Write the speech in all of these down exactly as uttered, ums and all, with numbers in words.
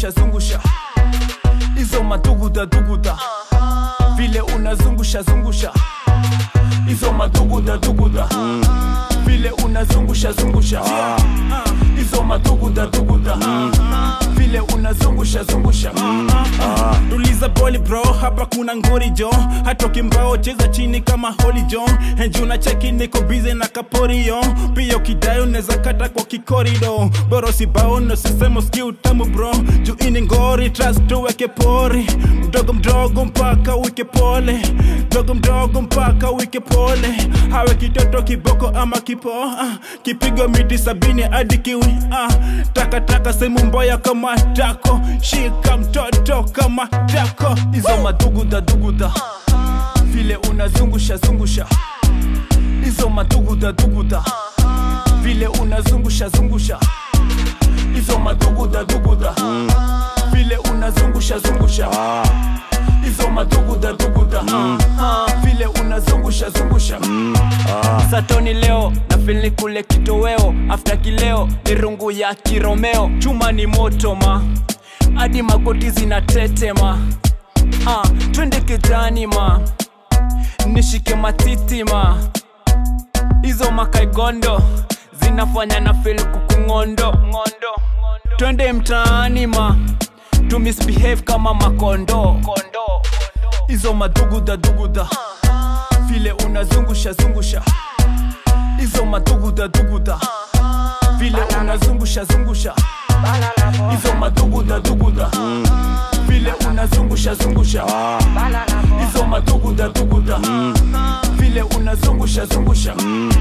unazungusha zungusha hizo maduguda duguda, vile unazungusha zungusha hizo maduguda duguda, vile unazungusha zungusha hizo maduguda duguda, vile unazungusha zungusha. Tuliza boli bro, hapa kuna ngori jo, hatoki mbao cheza chini kama Holy John. Henjuna cheki niko busy na kapori yo, pia ukidai uneza kata kwa kikorido. Boro si bao no sisemo ski utamu bro, juu ini ngori trust tuweke pori. Mdogo mdogo mpaka wike pole, mdogo mdogo mpaka wike pole. Hawe kitoto kiboko ama kipo, ah, kipigo miti sabini hadi kiwi, ah, taka taka semu mboya kama tako, shika mtoto kama tako. Hizo maduguda duguda, vile unazungusha zungusha hizo maduguda duguda, vile unazungusha zungusha hizo maduguda duguda, vile unazungusha zungusha hizo maduguda duguda, vile unazungusha zungusha. Satoni leo na feel ni kule kitoweo, after kileo ni rungu ya kiromeo. Chuma ni moto ma, hadi magoti zinatetema. Ah, twende kijani ma, nishike matiti ma. Hizo makaigondo zinafanya na feel kukungondo. Twende mtaani ma, to misbehave kama makondo. Hizo maduguda duguda, vile unazungusha zungusha hizo maduguda duguda, vile unazungusha zungusha hizo maduguda duguda, vile unazungusha zungusha hizo maduguda duguda, vile unazungusha zungusha.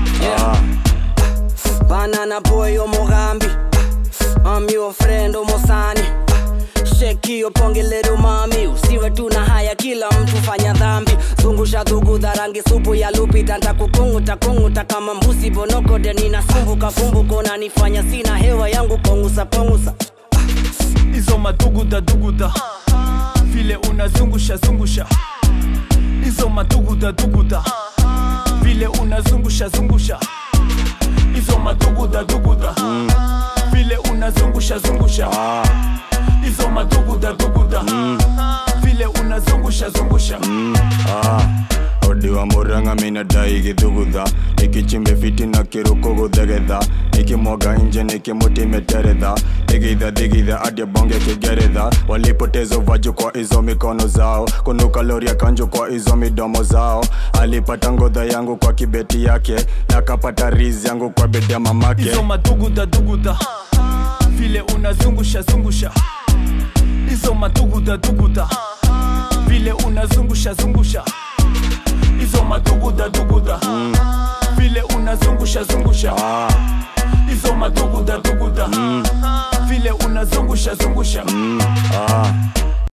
Banana boy omogambi, I'm your friend omosani. Shake yo ponge little mami, usiwe tuna haya kila mtu fanya dhambi. Zungusha duguda rangi supu ya lupita, ntakukunguta kunguta kama mbusi bonoko. Deni na sumbuka fumbuko na nifanya sina hewa yangu kongusa kongusa. Hizo maduguda duguda, vile unazungusha zungusha hizo maduguda duguda, vile unazungusha zungusha hizo maduguda duguda, vile unazungusha zungusha hizo maduguda duguda, vile unazungusha zungusha. Odi wa muranga mina dai githugutha, nikichimbe fiti na kiruko guthegetha, nikimwaga nje nikimuti meteretha, digitha digitha adia bonge kigeretha. Walipoteza uvaji kwa hizo mikono zao, kunuka lori ya kanjo kwa hizo midomo zao. Alipata ngodha yangu kwa kibeti yake, na kapata rizi yangu kwa bedi ya mamake. Hizo maduguda duguda, vile unazungusha zungusha hizo maduguda duguda, vile unazungusha zungusha hizo maduguda duguda, vile unazungusha zungusha hizo maduguda duguda, vile unazungusha zungusha.